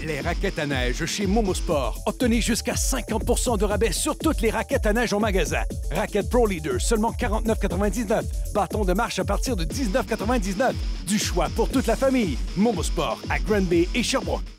Les raquettes à neige chez Momosport. Obtenez jusqu'à 50 de rabais sur toutes les raquettes à neige en magasin. Raquettes Pro Leader, seulement 49,99. Bâton de marche à partir de 19,99. Du choix pour toute la famille. Momosport à Granby et Sherbrooke.